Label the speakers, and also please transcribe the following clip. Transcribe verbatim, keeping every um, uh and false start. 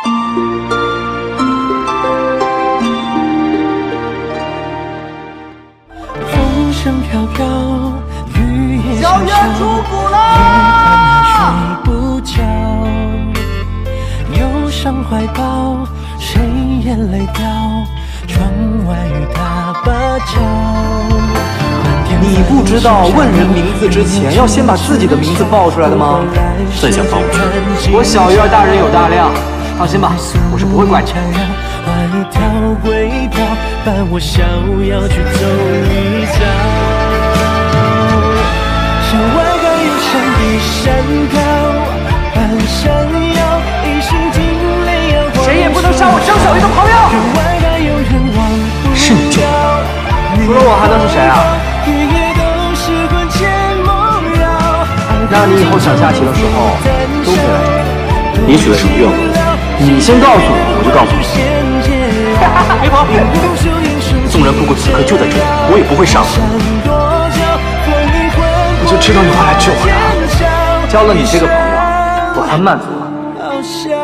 Speaker 1: 风声飘飘，雨也
Speaker 2: 小月出谷了，
Speaker 1: 睡不着，忧伤怀抱，谁眼泪掉？窗外雨打芭蕉。
Speaker 2: 你不知道问人名字之前要先把自己的名字报出来的吗？
Speaker 3: 真想放我去！
Speaker 2: 我小月大人有大量，放心吧，我是不会怪你。
Speaker 1: 画一条轨道，伴我逍遥去走一遭。山外还有山比山高，半山腰，一心尽力要光。
Speaker 2: 谁也不能杀我张小鱼的朋友。
Speaker 1: 人外还有人忘不
Speaker 3: 是你救的，
Speaker 2: 除了我还能是谁啊？那你以后想下棋的时候都可以来这里。
Speaker 3: 你许了什么愿望？
Speaker 2: 你先告诉我，我就告诉你。
Speaker 3: 别跑！纵然不过此刻就在这里，我也不会杀我。
Speaker 2: 我就知道你会来救我的。交了你这个朋友，我很满足了。